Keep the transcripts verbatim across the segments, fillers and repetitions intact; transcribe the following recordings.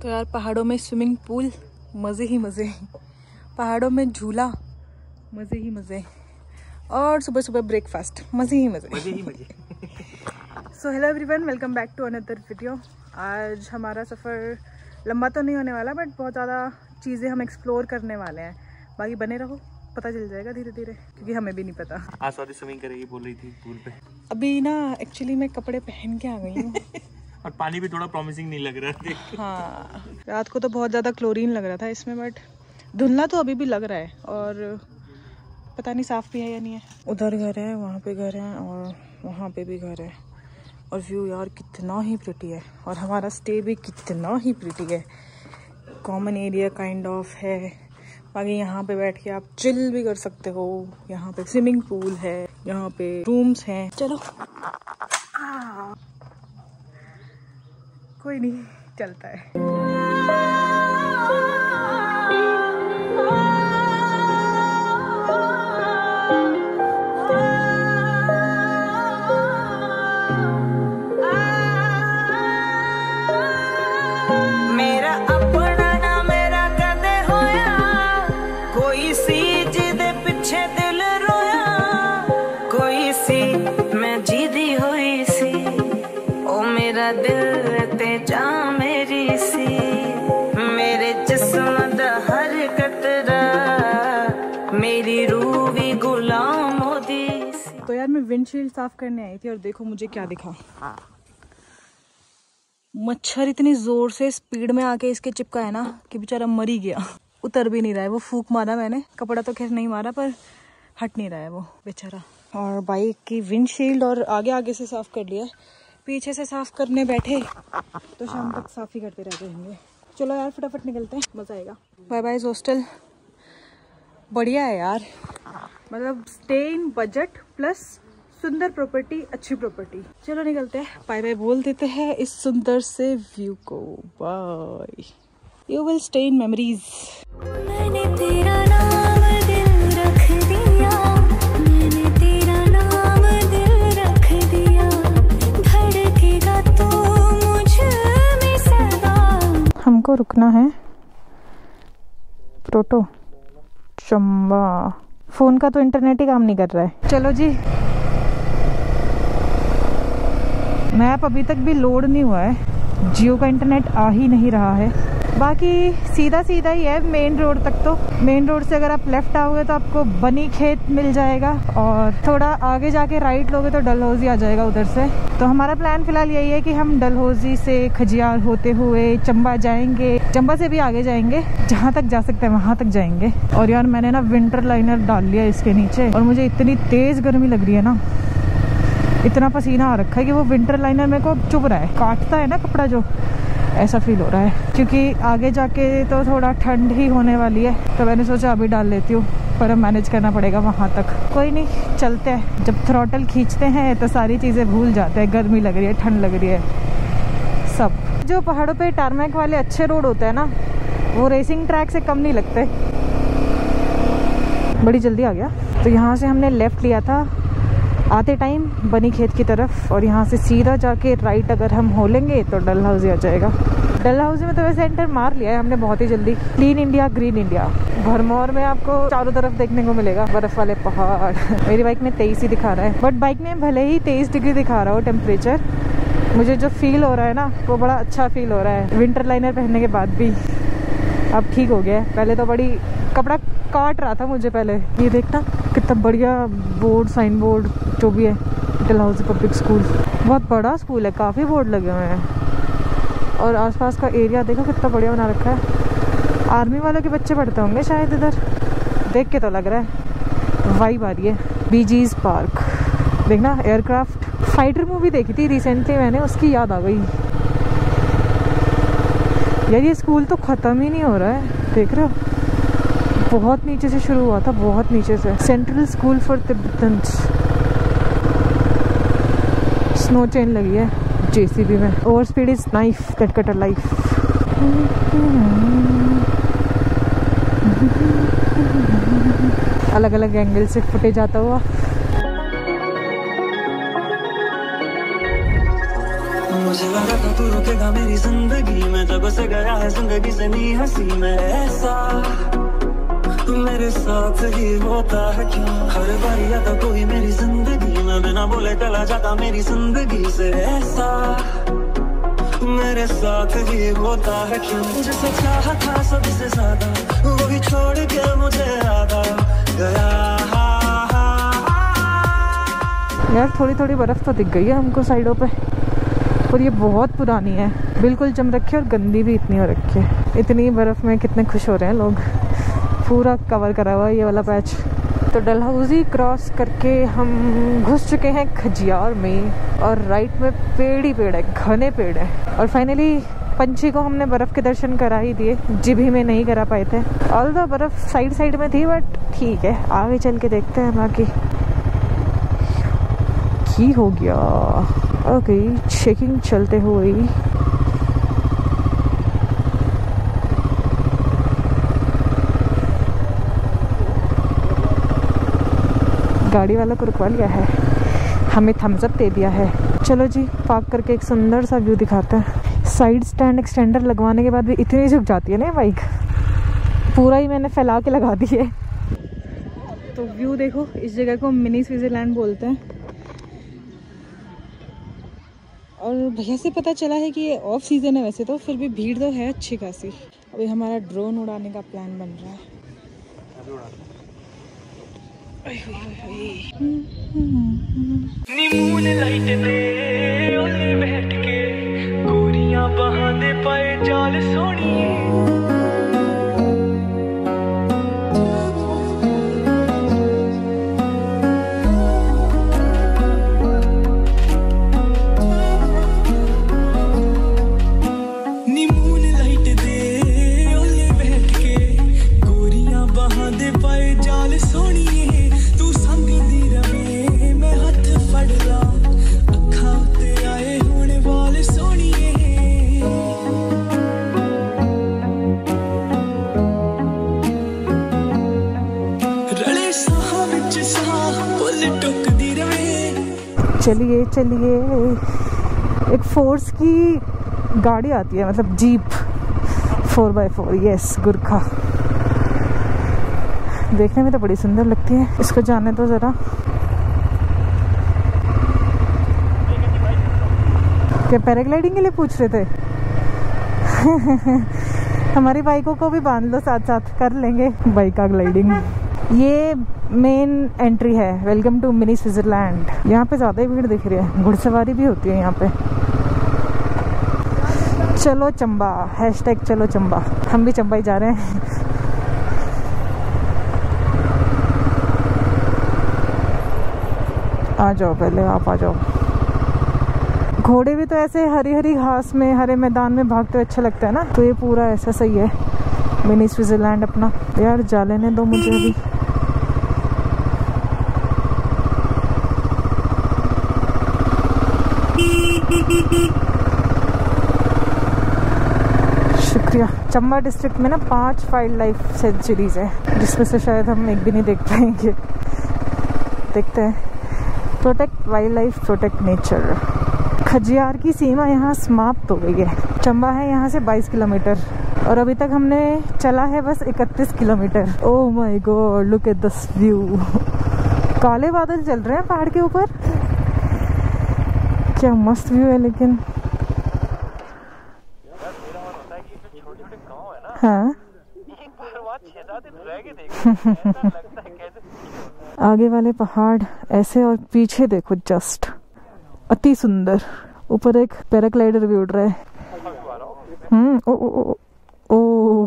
तो यार पहाड़ों में स्विमिंग पूल मज़े ही मज़े, पहाड़ों में झूला मज़े ही मज़े, और सुबह सुबह ब्रेकफास्ट मज़े ही मज़े मज़े ही मज़े। So hello everyone, welcome back to another video. आज हमारा सफ़र लंबा तो नहीं होने वाला, बट बहुत ज़्यादा चीज़ें हम एक्सप्लोर करने वाले हैं। बाकी बने रहो, पता चल जाएगा धीरे धीरे, क्योंकि हमें भी नहीं पता। आज स्वाति स्विमिंग करेगी बोल रही थी पूल पे। अभी ना एक्चुअली मैं कपड़े पहन के आ गई हूँ और पानी भी थोड़ा प्रॉमिसिंग नहीं लग रहा है। हाँ, रात को तो बहुत ज़्यादा क्लोरीन लग रहा था इसमें, बट धुलना तो अभी भी लग रहा है, और पता नहीं साफ भी है या नहीं है। उधर घर है, वहाँ पे घर है, और वहाँ पे भी घर है, और व्यू यार कितना ही प्रिटी है, और हमारा स्टे भी कितना ही प्रिटी है। कॉमन एरिया काइंड ऑफ है। बाकी यहाँ पे बैठ के आप चिल भी कर सकते हो। यहाँ पे स्विमिंग पूल है, यहाँ पे रूम्स हैं। चलो आ, कोई नहीं, चलता है। तो यार मैं विंडशील्ड साफ करने आई थी, और देखो मुझे क्या दिखा। मच्छर इतनी जोर से स्पीड में आके इसके चिपका है ना कि बेचारा मर ही गया। उतर भी नहीं रहा है। वो फूंक मारा मैंने, कपड़ा तो खैर नहीं मारा, पर हट नहीं रहा है वो बेचारा। और बाइक की विंडशील्ड और आगे आगे से साफ कर लिया, पीछे से साफ करने बैठे तो शाम तक साफ ही करते रह जाएंगे। चलो यार फटाफट निकलते हैं, मजा आएगा। बाय बाय हॉस्टल, बढ़िया है यार, मतलब स्टे इन बजट प्लस सुंदर प्रॉपर्टी, अच्छी प्रॉपर्टी। चलो निकलते हैं, बाय बाय बोल देते हैं इस सुंदर से व्यू को। Bye, you will stay in memories. मैंने तेरा नाम दिल रख दिया, मैंने तेरा नाम दिल रख दिया, धड़केगा तो मुझ में सदा। हमको रुकना है प्रोटो चंबा। फोन का तो इंटरनेट ही काम नहीं कर रहा है। चलो जी, मैप अभी तक भी लोड नहीं हुआ है, जियो का इंटरनेट आ ही नहीं रहा है। बाकी सीधा सीधा ही है मेन रोड तक। तो मेन रोड से अगर आप लेफ्ट आओगे तो आपको बनी खेत मिल जाएगा, और थोड़ा आगे जाके राइट लोगे तो डलहौजी आ जाएगा उधर से। तो हमारा प्लान फिलहाल यही है कि हम डलहौजी से खजियार होते हुए चंबा जाएंगे, चंबा से भी आगे जाएंगे, जहाँ तक जा सकते हैं वहाँ तक जाएंगे। और यार मैंने ना विंटर लाइनर डाल लिया इसके नीचे, और मुझे इतनी तेज गर्मी लग रही है ना, इतना पसीना आ रखा है कि वो विंटर लाइनर मेरे को चुभ रहा है, काटता है ना कपड़ा जो, ऐसा फील हो रहा है। क्योंकि आगे जाके तो थोड़ा ठंड ही होने वाली है, तो मैंने सोचा अभी डाल लेती हूँ, पर अब मैनेज करना पड़ेगा वहाँ तक। कोई नहीं, चलते हैं। जब थ्रॉटल खींचते हैं तो सारी चीज़ें भूल जाते हैं, गर्मी लग रही है, ठंड लग रही है, सब। जो पहाड़ों पे टारमैक वाले अच्छे रोड होते हैं ना, वो रेसिंग ट्रैक से कम नहीं लगते। बड़ी जल्दी आ गया। तो यहाँ से हमने लेफ्ट लिया था आते टाइम बनी खेत की तरफ, और यहाँ से सीधा जाके राइट अगर हम हो लेंगे तो डलहौजी आ जाएगा। डलहौजी में तो वैसे एंटर मार लिया है हमने बहुत ही जल्दी। Clean India, green India. Bharmour में आपको चारों तरफ देखने को मिलेगा बर्फ वाले पहाड़। मेरी बाइक में तेईस ही दिखा रहा है, बट बाइक में भले ही तेईस डिग्री दिखा रहा हो टेम्परेचर, मुझे जो फील हो रहा है ना वो बड़ा अच्छा फील हो रहा है। विंटर लाइनर पहनने के बाद भी अब ठीक हो गया है। पहले तो बड़ी कपड़ा काट रहा था मुझे पहले। ये देखना कितना बढ़िया बोर्ड, साइन बोर्ड जो भी है, डलहौजी पब्लिक स्कूल। बहुत बड़ा स्कूल है, काफ़ी बोर्ड लगे हुए हैं, और आसपास का एरिया देखो कितना बढ़िया बना रखा है। आर्मी वालों के बच्चे पढ़ते होंगे शायद इधर, देख के तो लग रहा है। वाइब आ रही है। बीजीज पार्क देखना, एयरक्राफ्ट फाइटर मूवी देखी थी रिसेंटली मैंने, उसकी याद आ गई। यार ये स्कूल तो ख़त्म ही नहीं हो रहा है, देख रहे हो, बहुत नीचे से शुरू हुआ था, बहुत नीचे से। Central school for Tibetans. Snow chain लगी है जेसीबी में। Over speed is knife that cut a life. अलग अलग एंगल से फुटेज आता हुआ। मुझे लगा था तू रुकेगा मेरी जिंदगी में, जब से गया है जिंदगी से नी हंसी में। ऐसा मेरे साथ ही होता है क्यों, हर बार आता कोई मेरी जिंदगी में, बिना बोले चला जाता मेरी जिंदगी से। ऐसा मेरे साथ ही होता है क्यों, जिसे चाहा था सबसे ज्यादा वो भी छोड़ के मुझे याद आ गया। यार थोड़ी थोड़ी बर्फ तो दिख गई है हमको साइडों पे, और ये बहुत पुरानी है, बिल्कुल जम रखी है और गंदी भी इतनी हो रखी है। इतनी बर्फ में कितने खुश हो रहे हैं लोग। पूरा कवर करा हुआ है ये वाला पैच। तो डलहौजी क्रॉस करके हम घुस चुके हैं खजियार में, और राइट में पेड़ ही पेड़ है, घने पेड़ है। और फाइनली पंछी को हमने बर्फ़ के दर्शन करा ही दिए, जिभी में नहीं करा पाए थे। ऑल्दो बर्फ़ साइड साइड में थी, बट ठीक है, आगे चल के देखते हैं बाकी की हो गया। ओके, चेकिंग चलते हुए गाड़ी वाला को रुकवा लिया है, हमें थम्स अप दे दिया है। चलो जी, पार्क करके एक सुंदर सा व्यू दिखाते हैं। साइड स्टैंड एक्सटेंडर लगवाने के बाद भी इतनी झुक जाती है ना बाइक, पूरा ही मैंने फैला के लगा दी है। तो व्यू देखो, इस जगह को मिनी स्विट्जरलैंड बोलते हैं। और भैया से पता चला है कि ये ऑफ सीजन है वैसे तो, फिर भी भीड़ तो है अच्छी खासी। अभी हमारा ड्रोन उड़ाने का प्लान बन रहा है। मून लाइट पे ओले बैठ के गोरियां बहाने पाए जाल सोनिए। चलिए चलिए, एक फोर्स की गाड़ी आती है, मतलब jeep four by four, yes, Gurkha. देखने में तो बड़ी सुंदर लगती है, इसको जाने तो ज़रा। क्या पैराग्लाइडिंग के लिए पूछ रहे थे? हमारी बाइकों को भी बांध लो, साथ साथ कर लेंगे बाइक का ग्लाइडिंग। ये मेन एंट्री है, वेलकम टू मिनी स्विट्जरलैंड। यहाँ पे ज़्यादा ही भीड़ दिख रही है, घुड़सवारी भी होती है यहाँ पे। चलो चंबा, हैशटैग चलो चंबा, हम भी चंबा ही जा रहे हैं। आ जाओ, पहले आप आ जाओ। घोड़े भी तो ऐसे हरी हरी घास में, हरे मैदान में भागते हुए अच्छा लगता है ना, तो ये पूरा ऐसा सही है मिनी स्विट्जरलैंड अपना। यार जा लेने दो मुझे अभी। शुक्रिया। चंबा डिस्ट्रिक्ट में ना पांच वाइल्ड लाइफ सेंचुरीज है, जिसमें से शायद हम एक भी नहीं देख पाएंगे। देखते हैं। Protect wildlife, protect nature. Khajjiar की सीमा यहाँ समाप्त हो गई है। चंबा है यहाँ से बाईस किलोमीटर, और अभी तक हमने चला है बस इकतीस kilometre. Oh my god, look at this view. काले बादल चल रहे हैं पहाड़ के ऊपर, क्या मस्त व्यू है। लेकिन हाँ आगे वाले पहाड़ ऐसे, और पीछे देखो जस्ट अति सुंदर। ऊपर एक पैराग्लाइडर भी उड़ रहा है। हम्म ओ ओ ओ, ओ।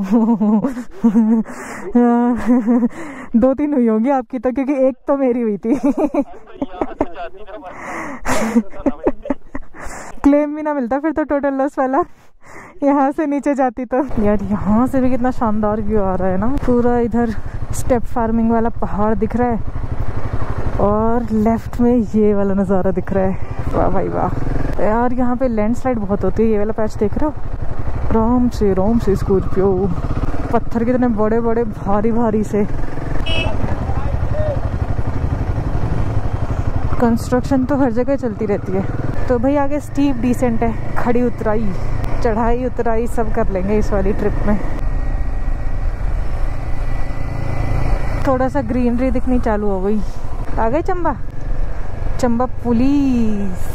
दो तीन हुई होंगी आपकी तो, क्योंकि एक तो मेरी हुई थी। क्लेम भी ना मिलता फिर तो, टोटल लॉस वाला। यहाँ से नीचे जाती तो। यार यहाँ से भी कितना शानदार व्यू आ रहा है ना। पूरा इधर स्टेप फार्मिंग वाला पहाड़ दिख रहा है, और लेफ्ट में ये वाला नज़ारा दिख रहा है। वाह भाई वाह। यार यहाँ पे लैंडस्लाइड बहुत होती है। ये वाला पैच देख रहे हो, रोम से रोम से स्कॉर्पियो, पत्थर कितने बड़े बड़े भारी भारी से। कंस्ट्रक्शन तो हर जगह चलती रहती है। तो भाई आगे स्टीप डिसेंट है, खड़ी उतराई चढ़ाई उतराई सब कर लेंगे इस वाली ट्रिप में। थोड़ा सा ग्रीनरी दिखनी चालू हो गई। आ गए चंबा, चंबा पुलिस,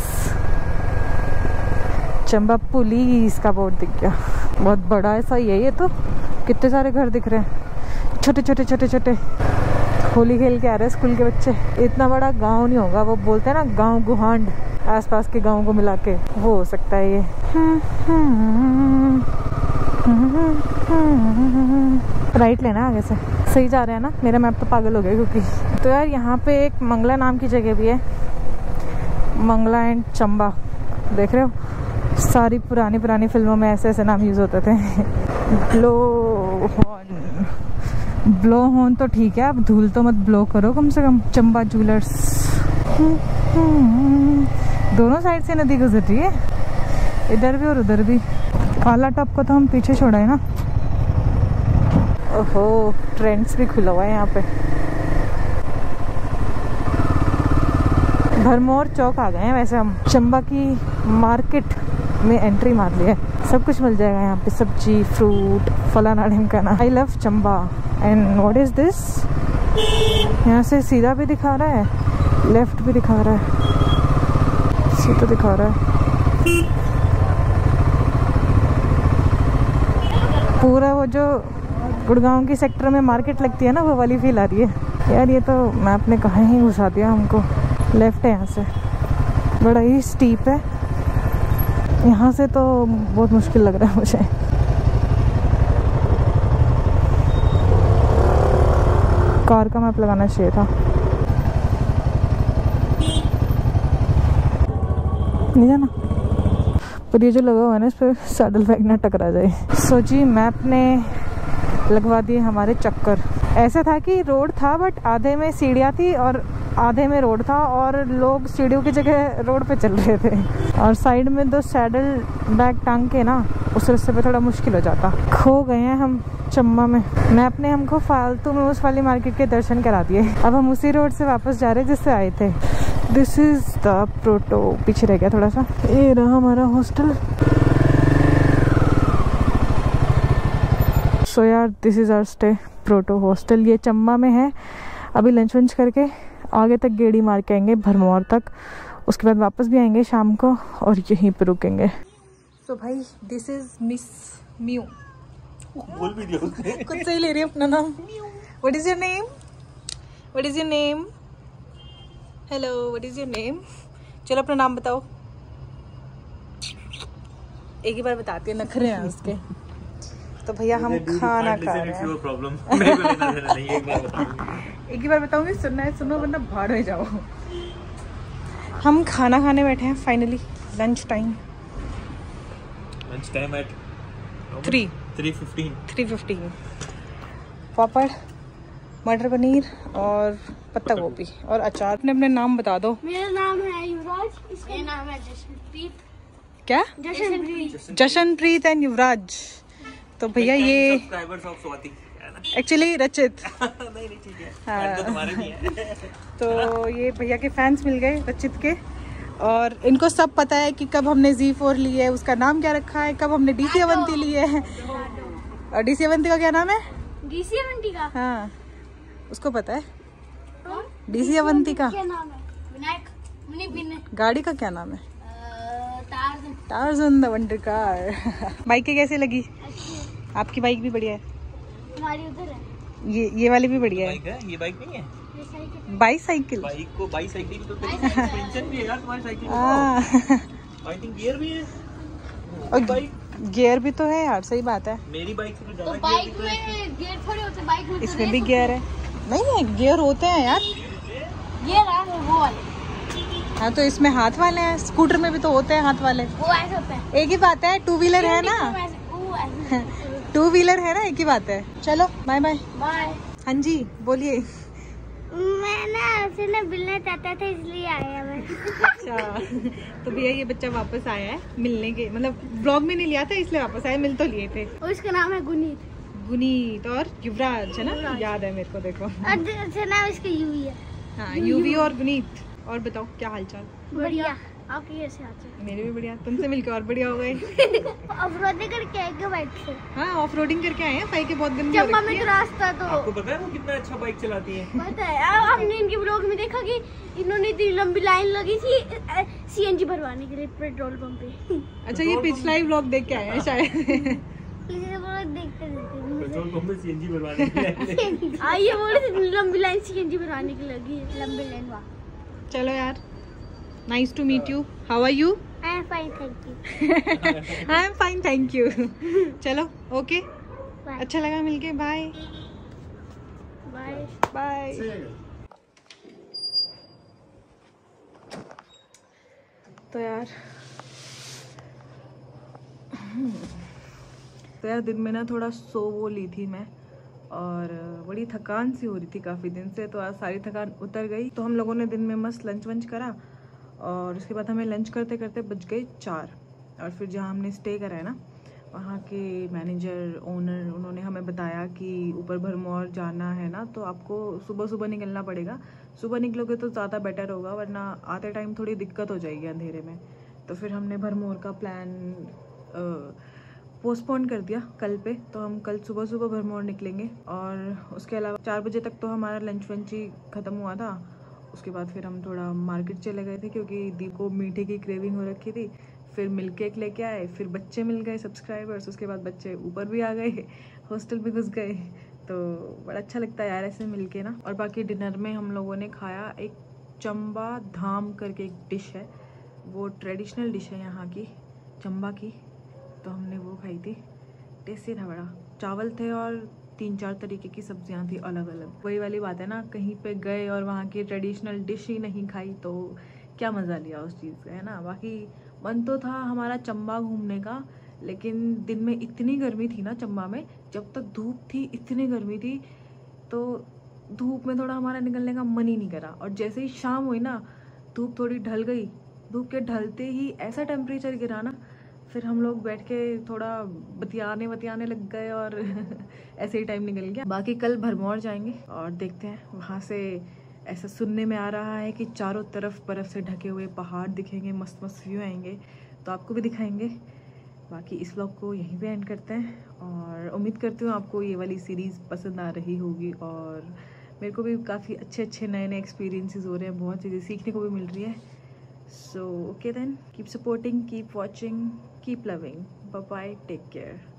चंबा पुलिस का बोर्ड दिख गया। बहुत बड़ा ऐसा ही है ये तो, कितने सारे घर दिख रहे हैं, छोटे छोटे छोटे छोटे। होली खेल के आ रहे हैं स्कूल के बच्चे। इतना बड़ा गांव नहीं होगा, वो बोलते हैं ना गांव गुहांड, आसपास के गांव को मिला के वो हो सकता है ये। राइट लेना आगे से, सही जा रहे हैं ना। मेरा मैप तो पागल हो गया क्योंकि। तो यार यहाँ पे एक मंगला नाम की जगह भी है, मंगला एंड चंबा। देख रहे हो, सारी पुरानी पुरानी फिल्मों में ऐसे ऐसे नाम यूज होते थे। ब्लो हॉर्न, ब्लो हॉर्न तो ठीक है, अब धूल तो मत ब्लो करो कम से कम। चंबा ज्वेलर्स, दोनों साइड से नदी गुजर रही है, इधर भी और उधर भी। काला टॉप को तो हम पीछे छोड़ा है ना। ओहो, ट्रेंड्स भी खुला हुआ है यहाँ पे। भरमौर चौक आ गए हैं वैसे हम। चंबा की मार्केट में एंट्री मार लिया है, सब कुछ मिल जाएगा यहाँ पे, सब्जी फ्रूट फलाना ढिमकाना। I love Chamba. And what is this, यहाँ से सीधा भी दिखा रहा है, लेफ्ट भी दिखा रहा है, सीधा दिखा रहा है। पूरा वो जो गुड़गांव की सेक्टर में मार्केट लगती है ना, वो वाली फील आ रही है यार। ये तो मैप ने कहीं ही घुसा दिया हमको। लेफ्ट है यहाँ से, बड़ा ही स्टीप है यहाँ से, तो बहुत मुश्किल लग रहा है मुझे। कार का मैप लगाना चाहिए था। नहीं जाना, पर ये जो लगा हुआ है ना, इस पर सैडल बैग ना टकरा जाए। सोची मैप ने लगवा दिए हमारे चक्कर। ऐसा था कि रोड था बट आधे में सीढ़ियाँ थी और आधे में रोड था, और लोग सीढ़ियों की जगह रोड पे चल रहे थे, और साइड में दो सैडल बैग टांग के ना उस रास्ते पे थोड़ा मुश्किल हो जाता। खो गए हैं हम चंबा में। मैप ने हमको फालतू में उस वाली मार्केट के दर्शन करा दिए। अब हम उसी रोड से वापस जा रहे हैं जिससे आए थे। दिस इज द प्रोटो, पीछे रह गया थोड़ा सा। ये रहा हमारा हॉस्टल। सो यार this is our stay, proto hostel. ये चंबा में है। अभी लंच वंच करके आगे तक गेड़ी मार के आएंगे भरमौर तक, उसके बाद वापस भी आएंगे शाम को और यहीं पे रुकेंगे। तो भाई दिस इज मिस म्यू। बोल भी दिया उसने। खुद से ही ले रही है अपना नाम। What is your name, what is your name, hello what is your name. चलो अपना नाम बताओ। एक ही बार बताती है, नखरे हैं उसके। तो भैया हम खाना खा रहे हैं। प्रॉब्लम मेरे को लेना देना नहीं, एक बार बताओ। एक ही बार बताऊंगी, सुनना है सुनो वरना भाड़ में जाओ। हम खाना खाने बैठे हैं finally, lunch time. Lunch time at three three fifteen three fifteen पापड़, मटर पनीर और पत्ता गोभी और अचार। अपने अपने नाम बता दो। मेरा नाम है युवराज, इसका नाम है जशनप्रीत। क्या? जशनप्रीत। जशनप्रीत एंड युवराज। तो भैया ये सब्सक्राइबर्स ऑफ स्वाति एक्चुअली रचित। नहीं नहीं ठीक है, हाँ। तो तुम्हारे नहीं है। तो ये भैया के फैंस मिल गए रचित के, और इनको सब पता है कि कब हमने जी फोर ली है, उसका नाम क्या रखा है, कब हमने डीसी अवंती ली है। और डीसी अवंती का क्या नाम है? डीसी अवंती का? हाँ उसको पता है। डीसी अवंती का क्या नाम है? विनायक मुनि बिन। गाड़ी का क्या नाम है? Tarzan. Tarzan the wonder car. Bike कैसी लगी? आपकी बाइक भी बढ़िया है। हमारी उधर है। ये ये वाली भी बढ़िया है। बाइक है, ये बाइक नहीं है। बाईसाइकिल। बाइक को बाईसाइकिल तो सस्पेंशन भी है यार तुम्हारी साइकिल में। आई थिंक गियर भी है। और गियर भी तो है यार, सही बात है। मेरी बाइक से तो तो ज्यादा बाइक में गियर थोड़ी होते, बाइक में तो इसमें भी रेस गियर है। नहीं है, गियर होते हैं यार। गियर है वो वाले। हाँ तो इसमें हाथ वाले हैं, स्कूटर में भी तो होते हैं हाथ वाले। वो ऐसे होते हैं। एक ही बात है, टू व्हीलर है ना, वो ऐसे। टू व्हीलर है ना, एक ही बात है। चलो बाय बाय। बाय। हाँ जी बोलिए। मैं ना उसे ना मिलना चाहता था इसलिए आया मैं। अच्छा तो भैया ये बच्चा वापस आया है मिलने के, मतलब ब्लॉग में नहीं लिया था इसलिए वापस आया, मिल तो लिए थे। उसका नाम है गुनीत। गुनीत और युवराज है ना, याद है मेरे को। देखो अच्छा नाम इसका यूवी है। हाँ यूवी और गुनीत। और बताओ क्या हालचाल? बढ़िया। आपकी कैसे आती मेरे भी बढ़िया, तुमसे मिलकर और बढ़िया हो गए। ऑफ रोडिंग करके आएंगे बाइक से। हाँ ऑफ रोडिंग करके आए हैं, फाई के बहुत गंदी हो चंबा रखी में है। तो रास्ता तो आपको पता है वो कितना अच्छा बाइक चलाती है? पता है। अब हमने इनके ब्लॉग में देखा कि इन्होंने इतनी लंबी लाइन लगी थी सीएनजी भरवाने के लिए पेट्रोल पंप पे। अच्छा ये पिछला ही व्लॉग देख के आए हैं शायद। इसलिए वो लोग देखते रहते पेट्रोल पंप में सीएनजी भरवाने के लिए। हैं। हाँ ये बोले थे लंबी लाइन सीएनजी भरवाने की लगी है, लंबी लाइन वहाँ। चलो यार, nice to meet you, how are you? I am fine thank you. I am fine thank you. चलो ओके, बाय अच्छा लगा मिलके, बाय बाय। बाय। तो यार तो यार दिन में ना थोड़ा सो वो ली थी मैं, और बड़ी थकान सी हो रही थी काफ़ी दिन से, तो आज सारी थकान उतर गई। तो हम लोगों ने दिन में मस्त लंच वंच करा, और उसके बाद हमें लंच करते करते बज गए चार। और फिर जहाँ हमने स्टे करा है ना, वहाँ के मैनेजर ओनर उन्होंने हमें बताया कि ऊपर भरमौर जाना है ना, तो आपको सुबह सुबह निकलना पड़ेगा। सुबह निकलोगे तो ज़्यादा बेटर होगा, वरना आते टाइम थोड़ी दिक्कत हो जाएगी अंधेरे में। तो फिर हमने भरमौर का प्लान पोस्टपोन कर दिया कल पे, तो हम कल सुबह सुबह भरमौर निकलेंगे। और उसके अलावा चार बजे तक तो हमारा लंच वंच ही ख़त्म हुआ था। उसके बाद फिर हम थोड़ा मार्केट चले गए थे, क्योंकि दी को मीठे की क्रेविंग हो रखी थी। फिर मिल्क केक लेके आए, फिर बच्चे मिल गए सब्सक्राइबर्स, उसके बाद बच्चे ऊपर भी आ गए, हॉस्टल भी घुस गए। तो बड़ा अच्छा लगता है यार ऐसे मिलके ना। और बाकी डिनर में हम लोगों ने खाया एक चंबा धाम करके एक डिश है, वो ट्रेडिशनल डिश है यहाँ की, चंबा की। तो हमने वो खाई थी, टेस्टी था बड़ा। चावल थे और तीन चार तरीके की सब्जियां थी अलग अलग। वही वाली बात है ना, कहीं पे गए और वहाँ की ट्रेडिशनल डिश ही नहीं खाई तो क्या मज़ा लिया उस चीज़ का, है ना। बाकी मन तो था हमारा चंबा घूमने का, लेकिन दिन में इतनी गर्मी थी ना चंबा में, जब तक धूप थी इतनी गर्मी थी, तो धूप में थोड़ा हमारा निकलने का मन ही नहीं करा। और जैसे ही शाम हुई ना, धूप थोड़ी ढल गई, धूप के ढलते ही ऐसा टेम्परेचर गिरा ना, फिर हम लोग बैठ के थोड़ा बतियाने बतियाने लग गए और ऐसे ही टाइम निकल गया। बाकी कल भरमौर जाएंगे और देखते हैं, वहाँ से ऐसा सुनने में आ रहा है कि चारों तरफ बर्फ़ से ढके हुए पहाड़ दिखेंगे, मस्त मस्त व्यू आएंगे, तो आपको भी दिखाएंगे। बाकी इस व्लॉग को यहीं पे एंड करते हैं, और उम्मीद करती हूँ आपको ये वाली सीरीज़ पसंद आ रही होगी। और मेरे को भी काफ़ी अच्छे अच्छे नए नए एक्सपीरियंसेस हो रहे हैं, बहुत चीज़ें सीखने को भी मिल रही है। So okay then, keep supporting, keep watching, keep loving. Bye bye, take care.